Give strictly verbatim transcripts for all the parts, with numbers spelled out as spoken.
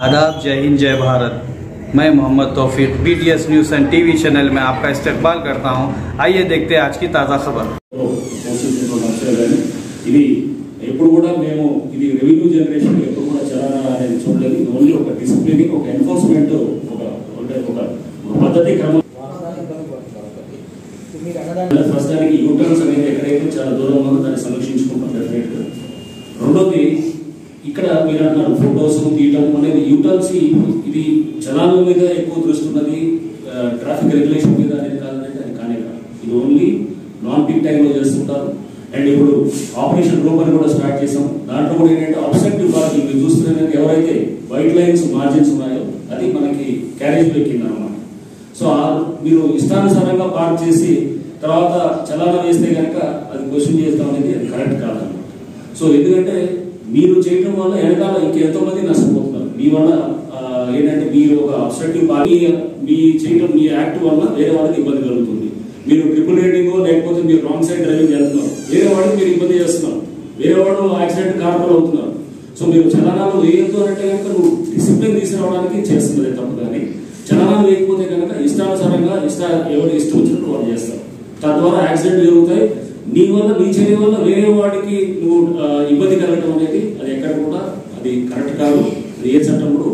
आदाब, जय हिंद, जय भारत। मैं Mohammed Taufiq BTS news and TV channel में आपका इस्तकबाल करता हूं। आइए देखते हैं आज की ताज़ा खबर। ఇది ఎప్పుడు కూడా మేము ఇది రెవెన్యూ జనరేషన్ ఎప్పుడు కూడా చలానా అనేది చూడలేదు. ఇది ఓన్లీ ఒక డిసిప్లినింగ్, ఒక ఎన్ఫోర్స్మెంట్, ఒక అంటే ఒక పద్ధతి క్రమం. ప్రస్తుతానికి యూటర్న్స్ అనేది ఎక్కడైతే చాలా దూరం ఉందో దాన్ని సమీక్షించుకుంటాం డెఫినెట్గా. రెండోది ఇక్కడ మీరు అన్నారు ఫోటోస్ తీయటం అనేది యూటర్న్స్ ఇది చలానా మీద ఎక్కువ దృష్టి ఉన్నది, ట్రాఫిక్ రెగ్యులేషన్ మీద అనేది కాదంటే అది కానే కాదు. ఇది ఓన్లీ నాన్ పీక్ టైంలో చేస్తుంటారు. అండ్ ఇప్పుడు ఆపరేషన్ రూమ్ అని కూడా స్టార్ట్ చేసాం. దాంట్లో కూడా ఏంటంటే అబ్స్ట్రక్టివ్ పార్కింగ్ మీరు చూస్తున్నారు, ఎవరైతే వైట్ లైన్స్ మార్జిన్స్ ఉన్నాయో అది మనకి క్యారేజ్ బ్రేక్ కింద అనమాట. సో మీరు ఇష్టానుసారంగా పార్క్ చేసి తర్వాత చలానా వేస్తే కనుక అది క్వశ్చన్ చేస్తాం అనేది అది కరెక్ట్ కాదన్నమాట. సో ఎందుకంటే మీరు చేయడం వల్ల వెనకాల ఇంకెంతో మంది నష్టపోతున్నారు. మీ వల్ల ఏంటంటే మీరు ఒక అబ్స్ట్రక్టివ్ పార్కింగ్ మీ చేయడం మీ యాక్ట్ వల్ల వేరే వాళ్ళకి ఇబ్బంది కలుగుతుంది. మీరు ట్రిపుల్ రైడింగ్ లేకపోతే మీరు రాంగ్ సైడ్ డ్రైవింగ్ చేస్తున్నారు, వేరే వాడికి మీరు ఇబ్బంది చేస్తున్నారు, వేరే వాడు యాక్సిడెంట్ కారణాలు అవుతున్నారు. సో మీరు చలనాలు వేయద్దు అంటే కనుక నువ్వు డిసిప్లిన్ తీసుకురావడానికి చేస్తున్నది తప్పు. కానీ చలనాలు వేయకపోతే కనుక ఇష్టానుసారంగా ఇష్ట ఎవరు ఇష్టం వచ్చినట్టు వాళ్ళు చేస్తారు. తద్వారా యాక్సిడెంట్ జరుగుతాయి. నీ వల్ల నీ చర్య వల్ల వేరే వాడికి నువ్వు ఇబ్బంది కలగడం అనేది అది ఎక్కడ కూడా అది కరెక్ట్ కాదు. అది ఏ చట్టం కూడా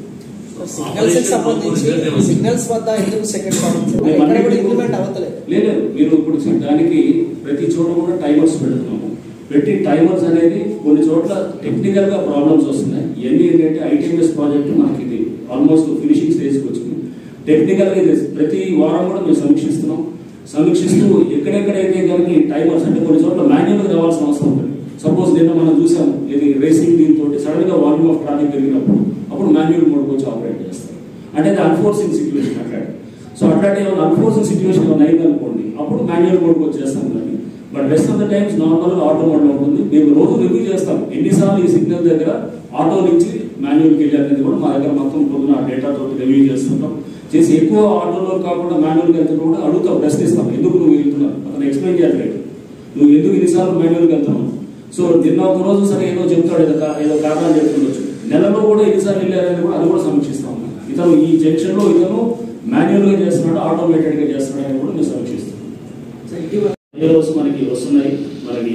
లేదు. మీరు ఇప్పుడు దానికి ప్రతి చోట కూడా టైమర్స్ పెడుతున్నాము. పెట్టి టైమర్స్ అనేది కొన్ని చోట్ల టెక్నికల్ గా ప్రాబ్లమ్స్ వస్తున్నాయి. ఇవన్నీ ఏంటంటే ఐటీఎంఎస్ ప్రాజెక్ట్ మనకి ఇది ఆల్మోస్ట్ ఫినిషింగ్ స్టేజ్కి వచ్చింది. టెక్నికల్ గా ఇది ప్రతి వారం కూడా మేము సమీక్షిస్తున్నాం. సమీక్షిస్తూ ఎక్కడెక్కడైతే కానీ టైమర్స్ అంటే కొన్ని చోట్ల మాన్యువల్ రావాల్సిన అవసరం ఉంటుంది. సపోజ్ నిన్న మనం చూసాం ఇది రేసింగ్ దీంతో సడన్ గా వాల్యూమ్ ఆఫ్ ట్రాఫిక్ పెరిగినప్పుడు అప్పుడు మాన్యువల్ మోడ్ వచ్చి ఆపరేట్ చేస్తారు. అంటే అది అన్ఫోర్సింగ్ సిచ్యువేషన్ అట్లాంటి. సో అట్లాంటి ఏమైనా అన్ఫోర్సింగ్ సిచ్యువేషన్ ఏమైనా అయింది అనుకోండి అప్పుడు మాన్యువల్ మోడ్కి వచ్చేస్తాం. కానీ but rest of the times normal auto mode లో ఉంటుంది. మేము రోజు రివ్యూ చేస్తాం ఎన్నిసార్లు ఈ సిగ్నల్ దగ్గర ఆటో నుంచి మాన్యువల్కి వెళ్ళి అనేది కూడా మా దగ్గర మొత్తం పొద్దున డేటాతో రివ్యూ చేస్తుంటాం. చేసి ఎక్కువ ఆటోలో కాకుండా మాన్యువల్కి వెళ్తున్నా కూడా అడుగుతాం, ప్రశ్నిస్తాం, ఎందుకు నువ్వు వెళ్తున్నావు అతను ఎక్స్ప్లెయిన్ చేయట్లేదు, నువ్వు ఎందుకు ఇన్నిసార్లు మాన్యువల్కి వెళ్తున్నావు. సో నిన్న ఒక రోజు సరే ఏదో చెప్తాడు, ఏదో ఏదో కారణాలు చెప్తుండొచ్చు. నెలలో కూడా ఎన్నిసార్లు వెళ్ళారని కూడా అది కూడా సమీక్షిస్తాం. ఇతను ఈ జంక్షన్ లో ఇతను మాన్యువల్ గా చేస్తున్నాడు, ఆటోమేటెడ్ గా చేస్తున్నాడు అని కూడా మేము సమీక్షిస్తున్నాం. మనకి వస్తున్నాయి. మనకి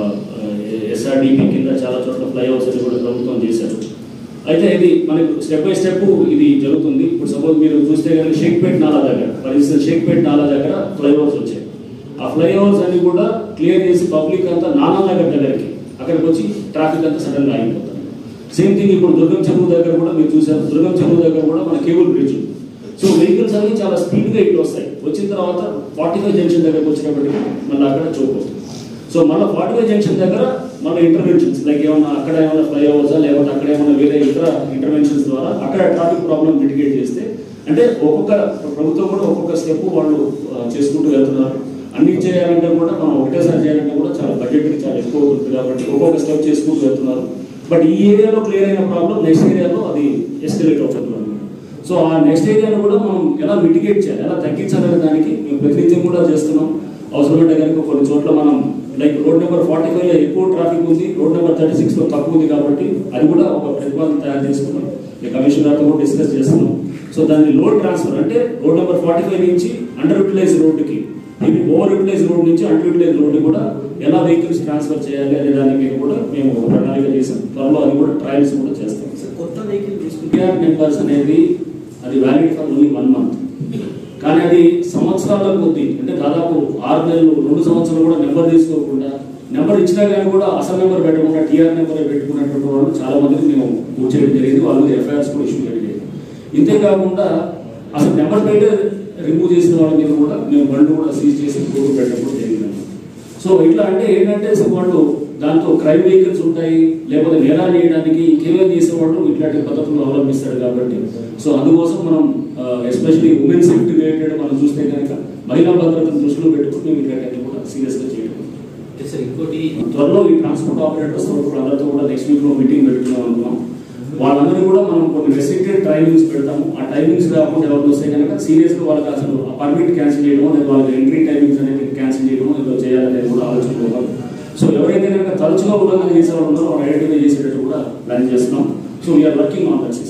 ఎస్ఆర్డిపి కింద చాలా చోట్ల ఫ్లైఓవర్స్ అని కూడా ప్రభుత్వం చేశారు. అయితే ఇది మనకి స్టెప్ బై స్టెప్ ఇది జరుగుతుంది. ఇప్పుడు సపోజ్ మీరు చూస్తే కనుక షేక్పేట్ నాలా దగ్గర ఫర్ ఇన్స్టెన్స్ షేక్పేట్ నాలా దగ్గర ఫ్లైఓవర్స్ వచ్చాయి. ఆ ఫ్లైఓవర్స్ అన్ని కూడా క్లియర్ చేసి పబ్లిక్ అంతా నానా నగర్ దగ్గరికి అక్కడికి వచ్చి ట్రాఫిక్ అంతా సడన్ గా ఆగిపోతుంది. సేమ్ థింగ్ ఇప్పుడు దుర్గం చెరువు దగ్గర కూడా మీరు చూసారు. దుర్గం చెరువు దగ్గర కూడా మన కేబుల్ బ్రిడ్జ్. సో వెహికల్స్ అన్ని చాలా స్పీడ్ గా ఇటు వస్తాయి. వచ్చిన తర్వాత ఫార్టీ ఫైవ్ జంక్షన్ దగ్గరకు వచ్చినప్పటికీ మళ్ళీ అక్కడ చోక్ వస్తుంది. సో మళ్ళీ ఫార్టీ ఫైవ్ జంక్షన్ దగ్గర మన ఇంటర్వెన్షన్స్ లైక్ ఏమన్నా అక్కడ ఏమైనా ఫ్లైఓవర్సా లేకపోతే అక్కడ ఏమైనా వేరే ఇతర ఇంటర్వెన్షన్స్ ద్వారా అక్కడ ట్రాఫిక్ ప్రాబ్లం మిటిగేట్ చేస్తే అంటే ఒక్కొక్క ప్రభుత్వం కూడా ఒక్కొక్క స్టెప్ వాళ్ళు చేసుకుంటూ వెళ్తున్నారు. అన్ని చేయాలంటే కూడా మనం ఒకటేసారి చేయాలంటే కూడా చాలా బడ్జెట్ చాలా ఎక్కువ అవుతుంది కాబట్టి ఒక్కొక్క స్టెప్ చేసుకుంటూ వెళ్తున్నారు. బట్ ఈ ఏరియాలో క్లియర్ అయిన ప్రాబ్లం నెక్స్ట్ ఏరియాలో అది ఎస్కలేట్ అవుతుంది. సో ఆ నెక్స్ట్ ఏరియాలో కూడా మనం ఎలా మిటిగేట్ చేయాలి, ఎలా తగ్గించాలనే దానికి మేము ప్రతినిత్యం కూడా చేస్తున్నాం. అవసరమంటే కనుక కొన్ని చోట్ల మనం like road number forty five లో ఎక్కువ ట్రాఫిక్ ఉంది, రోడ్ నెంబర్ థర్టీ సిక్స్ లో తక్కువ ఉంది కాబట్టి అది కూడా ఒక ప్రతిపాదన తయారు చేసుకున్నాం. కమిషన్ గారితో కూడా డిస్కస్ చేస్తున్నాం. సో దాన్ని లోడ్ ట్రాన్స్ఫర్ అంటే రోడ్ నెంబర్ ఫార్టీ ఫైవ్ నుంచి అండర్ యూటిలైజ్ రోడ్డుకి ఇది ఓవర్ యూటిలైజ్ రోడ్ నుంచి అండర్ యూటిలైజ్ రోడ్డు కూడా ఎలా వెహికల్స్ ట్రాన్స్ఫర్ చేయాలి అనే దాని మీద కూడా మేము ప్రణాళిక చేసాం. త్వరలో అది కూడా ట్రయల్స్ కూడా చేస్తాం. కొత్త వెహికల్ టీఆర్ నెంబర్స్ అనేది అది valid for only one month. కానీ అది సంవత్సరాల కొద్ది అంటే దాదాపు ఆరు నెలలు రెండు సంవత్సరాలు కూడా నెంబర్ తీసుకోకుండా నెంబర్ ఇచ్చినా కానీ కూడా అసలు నెంబర్ పెట్టకుండా టీఆర్ నెంబర్ పెట్టుకున్నటువంటి వాళ్ళు చాలా మందికి మేము బుక్ చేయడం జరిగింది. వాళ్ళు ఎఫ్ఐఆర్స్ కూడా ఇష్యూ జరిగేది. ఇంతేకాకుండా అసలు నెంబర్ ప్లేట్ రిమూవ్ చేసిన వాళ్ళ మీద కూడా మేము బండ్లు కూడా సీజ్ చేసి కోర్టు పెట్టడం కూడా జరిగింది. సో ఇట్లా అంటే ఏంటంటే వాళ్ళు దాంతో క్రైమ్ వెహికల్స్ ఉంటాయి, లేకపోతే నేరాలు చేయడానికి ఇంకేమేమి చేసేవాళ్ళు ఇట్లాంటి పద్ధతులు అవలంబిస్తారు కాబట్టి సో అందుకోసం మనం ఎస్పెషల్లీ ఉమెన్ సేఫ్టీ రిలేటెడ్ మనం చూస్తే కనుక మహిళా భద్రతను దృష్టిలో పెట్టుకుని ఇట్లాంటి కూడా సీరియస్ గా చేయడం. ఇంకోటి త్వరలో ఈ ట్రాన్స్పోర్ట్ ఆపరేటర్స్ అందరితో కూడా నెక్స్ట్ వీక్ లో మీటింగ్ పెట్టుకున్నాం అనుకున్నాం. వాళ్ళందరూ కూడా మనం కొన్ని రెస్ట్రిక్టెడ్ టైమింగ్స్ పెడతాము. ఆ టైమింగ్స్ కాకుండా ఎవరు వస్తే కనుక సీరియస్ గా వాళ్ళకి అసలు పర్మిట్ క్యాన్సిల్ చేయడమో లేదా వాళ్ళకి ఎంట్రీ టైమింగ్స్ అనేది క్యాన్సిల్ చేయడమో ఏదో చేయాలనేది కూడా ఆలోచించుకోవాలి. సో ఎవరైతే కనుక తరచుగా ఉల్లంఘన చేసేవాళ్ళు ఉన్నారో వాళ్ళు ఐడెంటిఫై చేసేటట్టు కూడా ప్లాన్ చేస్తున్నాం. So we are working on that system.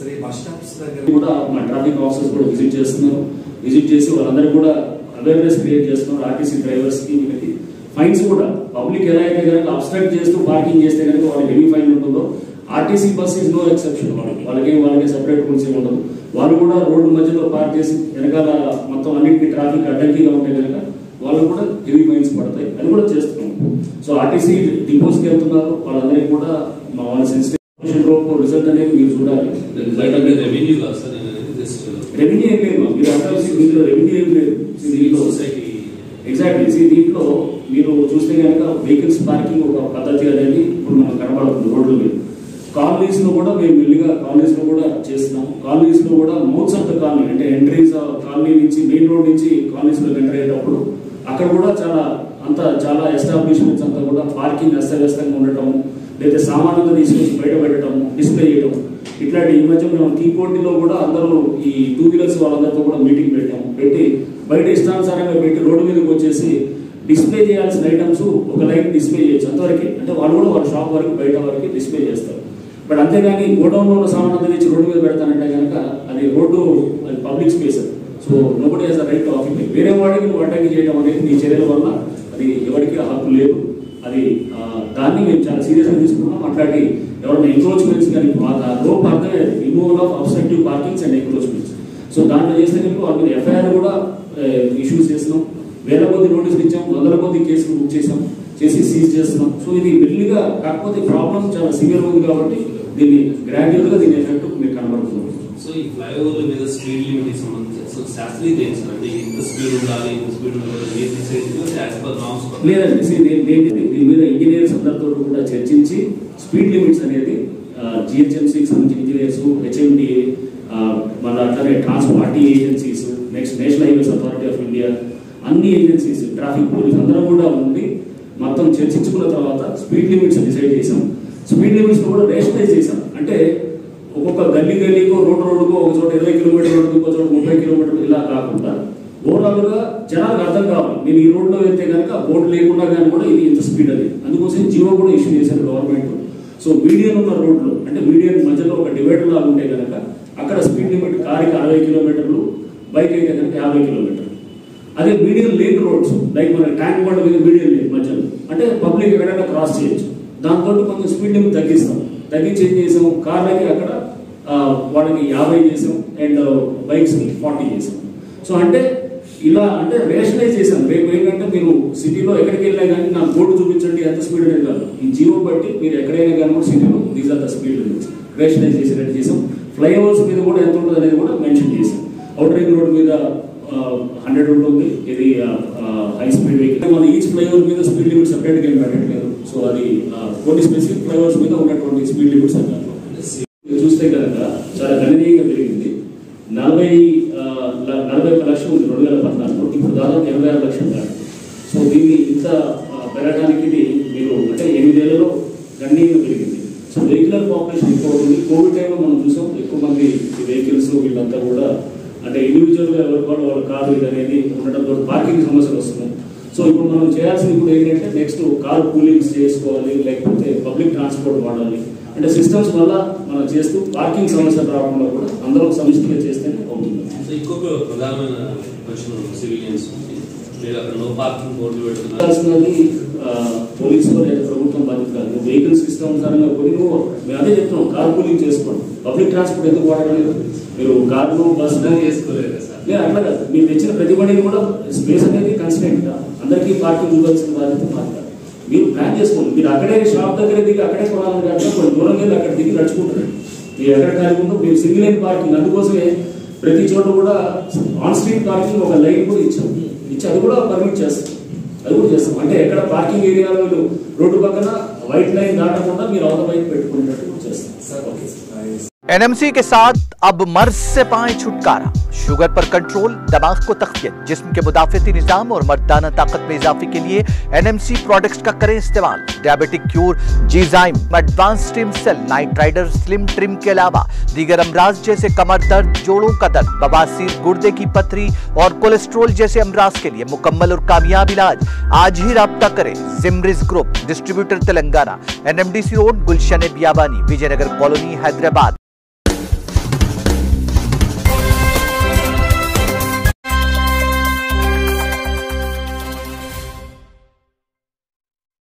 కూడా మా ట్రాఫిక్ ఆఫీసర్స్ కూడా విజిట్ చేస్తున్నారు. విజిట్ చేసి వాళ్ళందరూ కూడా అవేర్నెస్ క్రియేట్ చేస్తున్నారు. ఆర్టీసీ డ్రైవర్స్ కి వీళ్ళకి ఫైన్స్ కూడా పబ్లిక్ ఎలా అయితే కనుక అబ్స్ట్రాక్ట్ చేస్తూ పార్కింగ్ చేస్తే కనుక వాళ్ళకి హెవీ ఫైన్ ఉంటుందో RTC bus is no exception. వాళ్ళకి వాళ్ళకి వాళ్ళకి సెపరేట్ రూల్స్ ఏమి ఉండదు. వాళ్ళు కూడా రోడ్డు మధ్యలో పార్క్ చేసి వెనకాల మొత్తం అన్నింటికి ట్రాఫిక్ అడ్డంకిగా ఉంటే కనుక వాళ్ళు కూడా హెవీ ఫైన్స్ పడతాయి. అది కూడా చేస్తున్నాం. సో ఆర్టీసీ డిపోస్కి వెళ్తున్నారు వాళ్ళందరికీ కూడా మా వాళ్ళ సెన్సిటివ్ రిజల్ట్ అనేది మీరు చూడాలి. రెవెన్యూ రెవెన్యూ ఏం లేదు మీరు అంటారు దీంట్లో రెవెన్యూ ఏం లేదు. దీంట్లో ఎగ్జాక్ట్లీ దీంట్లో మీరు చూస్తే కనుక వెహికల్స్ పార్కింగ్ ఒక పద్ధతి అనేది ఇప్పుడు మనకు కనబడుతుంది రోడ్ల మీద. కాలనీస్ లో కూడా మేము మెల్లిగా కాలనీస్ లో కూడా చేస్తున్నాం. కాలనీస్ లో కూడా మౌత్స్ ఆఫ్ ద కాలనీ అంటే ఎంట్రీస్ కాలనీ నుంచి మెయిన్ రోడ్ నుంచి కాలనీస్ లో ఎంటర్ అయ్యేటప్పుడు అక్కడ కూడా చాలా అంతా చాలా ఎస్టాబ్లిష్మెంట్స్ అంతా కూడా పార్కింగ్ అస్తవ్యస్తంగా ఉండటం, లేదా సామాన్యంగా తీసుకొచ్చి బయట పెట్టడం, డిస్ప్లే చేయడం, ఇట్లాంటి ఈ మధ్య మేము టీ కోర్టులో కూడా అందరూ ఈ టూ వీలర్స్ వాళ్ళందరితో కూడా మీటింగ్ పెట్టాము. పెట్టి బయట ఇష్టానుసారంగా పెట్టి రోడ్డు మీదకి వచ్చేసి డిస్ప్లే చేయాల్సిన ఐటమ్స్ ఒక లైన్ డిస్ప్లే చేయొచ్చు అంతవరకు. అంటే వాళ్ళు కూడా వాళ్ళ షాప్ వరకు బయట వరకు డిస్ప్లే చేస్తారు. బట్ అంతేగాని గోడౌన్లో ఉన్న సామాన్ అంతా తెచ్చి రోడ్డు మీద పెడతానంటే కనుక అది రోడ్డు అది public space. So nobody has a right to occupy. వేరే వాడికి నువ్వు అటాక్ చేయడం అనేది నీ చర్యల వల్ల అది ఎవరికి హక్కు లేదు. అది దాన్ని మేము చాలా సీరియస్గా తీసుకున్నాం. అట్లాంటి ఎవరైనా ఎంక్రోచ్మెంట్స్ కానీ లోపు అర్థమే removal of obstructive parkings and encroachments. So దాంట్లో చేస్తే కనుక వాళ్ళ మీద ఎఫ్ఐఆర్ కూడా ఇష్యూస్ చేస్తున్నాం. వేల కొద్ది నోటీసులు ఇచ్చాం, వందల కొద్ది కేసులు బుక్ చేసాం, చేసి సీజ్ చేస్తున్నాం. సో ఇది మెల్లిగా కాకపోతే ప్రాబ్లమ్ చాలా సివియర్ ఉంది కాబట్టి దీన్ని గ్రాడ్యువల్ గా దీని ఎఫెక్ట్ మీకు కనబడుతుంది. సో ఈ ఫ్లైఓవర్ల మీద స్పీడ్ లిమిట్ సంబంధించి సో శాస్త్రీయ తెలుసు అంటే ఇంత స్పీడ్ ఉండాలి ఇంత స్పీడ్ ఉండాలి లేదండి. దీని మీద ఇంజనీర్స్ అందరితో కూడా చర్చించి స్పీడ్ లిమిట్స్ అనేది జిహెచ్ఎంసీకి సంబంధించిన ఇంజనీర్స్, హెచ్ఎండిఏ, మన అట్లనే transport RT agencies, next National Highways Authority of India, అన్ని ఏజెన్సీస్, ట్రాఫిక్ పోలీస్ అందరూ కూడా ఉండి మొత్తం చర్చించుకున్న తర్వాత స్పీడ్ లిమిట్స్ డిసైడ్ చేసాం. స్పీడ్ లిమిట్స్ కూడా రేషనలైజ్ చేసాం. అంటే ఒక్కొక్క గల్లీ గల్లీకో రోడ్డు రోడ్డుకో ఒక చోట ఇరవై కిలోమీటర్లు ఇంకో చోట ముప్పై కిలోమీటర్లు ఇలా కాకుండా ఓవరాల్ గా జనాలకు అర్థం కావాలి. నేను ఈ రోడ్లో వెళ్తే కనుక బోర్డు లేకుండా కానీ కూడా ఇది ఇంత స్పీడ్ అది. అందుకోసం జియో కూడా ఇష్యూ చేశారు గవర్నమెంట్. సో మీడియన్ ఉన్న రోడ్లు అంటే మీడియన్ మధ్యలో ఒక డివైడర్ లాగా ఉంటే కనుక అక్కడ స్పీడ్ లిమిట్ కారుకి అరవై కిలోమీటర్లు, బైక్ అయితే కనుక యాభై కిలోమీటర్లు. అదే మీడియం లేన్ రోడ్స్ లైక్ మన ట్యాంక్ బండ్ మీద మీడియం లేన్ మధ్యలో అంటే పబ్లిక్ ఎక్కడైనా క్రాస్ చేయొచ్చు. దాంతో కొంచెం స్పీడ్ లిమిట్ తగ్గిస్తాం. తగ్గించి ఏం చేసాం, కార్లకి అక్కడ వాళ్ళకి యాభై చేసాం అండ్ బైక్స్ కి ఫార్టీ చేసాం. సో అంటే ఇలా అంటే రేషనలైజ్ చేశాను. రేపు ఏంటంటే మీరు సిటీలో ఎక్కడికి వెళ్ళినా కానీ నాకు బోర్డు చూపించండి ఎంత స్పీడ్ అనేది కాదు. ఈ జియో బట్టి మీరు ఎక్కడైనా కానీ కూడా సిటీలో these are the speed limits rationalise చేసేటట్టు చేసాం. ఫ్లైఓవర్స్ మీద కూడా ఎంత ఉంటుంది అనేది కూడా మెన్షన్ చేసాం. అవుటర్ రింగ్ రోడ్ మీద హండ్రెడ్ ఉంటుంది, ఇది హై స్పీడ్ వెహికల్. మన ఈచ్ ఫ్లైఓవర్ మీద స్పీడ్ లిమిట్ సెపరేట్గా ఏం పెట్టట్లేదు. సో అది కొన్ని స్పెసిఫిక్ ఫ్లైఓవర్స్ మీద ఉన్నటువంటి స్పీడ్ లిమిట్స్ అన్నారు. చూస్తే కనుక చాలా గణనీయంగా పెరిగింది. నలభై నలభై ఒక లక్షలు ఉంది రెండు వేల పద్నాలుగులో, ఇప్పుడు దాదాపు ఎనభై ఆరు లక్షలు కాదు. సో దీన్ని ఇంత పెరగడానికి ఇది మీరు అంటే ఎనిమిదేళ్లలో గణనీయంగా పెరిగింది. సో వెహికులర్ పాపులేషన్ ఎక్కువ అవుతుంది. కోవిడ్ టైంలో మనం చూసాం ఎక్కువ మంది వెహికల్స్ వీళ్ళంతా కూడా అంటే ఇండివిజువల్గా ఎవరి వాళ్ళు వాళ్ళ కారు ఇది అనేది ఉండటంతో పార్కింగ్ సమస్యలు వస్తున్నాయి. సో ఇప్పుడు మనం చేయాల్సింది ఇప్పుడు ఏంటంటే నెక్స్ట్ కార్ పూలింగ్స్ చేసుకోవాలి, లేకపోతే పబ్లిక్ ట్రాన్స్పోర్ట్ వాడాలి. అంటే సిస్టమ్స్ వల్ల మనం చేస్తూ పార్కింగ్ సమస్యలు రావడంలో కూడా అందరూ సమిష్టిగా చేస్తేనే అవుతుంది. ఇంకొక ప్రధానమైన క్వశ్చన్ సివిలియన్స్ పెట్టాల్సినది పోలీసులు లేదా ప్రభుత్వం బాధ్యత కాదు. వెహికల్ సిస్టమ్ సరంగా కొని నువ్వు మేము అదే చెప్తున్నాం కార్ పూలింగ్ చేసుకోండి. పబ్లిక్ ట్రాన్స్పోర్ట్ ఎందుకు వాడలేదు? మీరు కార్లు బస్సు చేసుకోలేదు లేదు అట్లా కాదు. మీరు తెచ్చిన ప్రతి బండికి కూడా స్పేస్ అనేది కన్స్టెంట్. అందరికీ పార్కింగ్ ఇవ్వాల్సిన బాధ్యత మాత్రం మీరు ప్లాన్ చేసుకోండి. మీరు అక్కడే షాప్ దగ్గర దిగి అక్కడే కొనాలని కాదు, కొన్ని దూరం వెళ్ళి అక్కడ దిగి నడుచుకుంటారు. మీరు ఎక్కడ కాకుండా మీరు సింగిల్ లైన్ పార్కింగ్ అందుకోసమే ప్రతి చోట కూడా ఆన్ స్ట్రీట్ పార్కింగ్ ఒక లైన్ కూడా ఇచ్చాం. ఇచ్చి అది కూడా పర్మిట్ చేస్తాం. అది కూడా చేస్తాం. అంటే ఎక్కడ పార్కింగ్ ఏరియాలో మీరు రోడ్డు పక్కన వైట్ లైన్ దాటకుండా మీరు అవతల వైపు పెట్టుకునేటట్టు కూడా చేస్తాం. ఓకే. एनएमसी के साथ अब मर्ज से पाएं छुटकारा। शुगर पर कंट्रोल, दिमाग को तक़वियत, जिस्म के मुदाफ़ती निज़ाम और मर्दाना ताकत में इजाफे के लिए एनएमसी प्रोडक्ट्स का करें इस्तेमाल। डायबिटिक क्यूर, जीजाइम, advance stem cell, night rider, slim trim के अलावा दीगर अमराज जैसे कमर दर्द, जोड़ों का दर्द, बवासीर, गुर्दे की पथरी और कोलेस्ट्रोल जैसे अमराज के लिए मुकम्मल और कामयाब इलाज। आज ही राब्ता करें। जिमरिस group, distributor Telangana, NMDC road, Gulshan Biyabani, Vijayanagar colony, Hyderabad.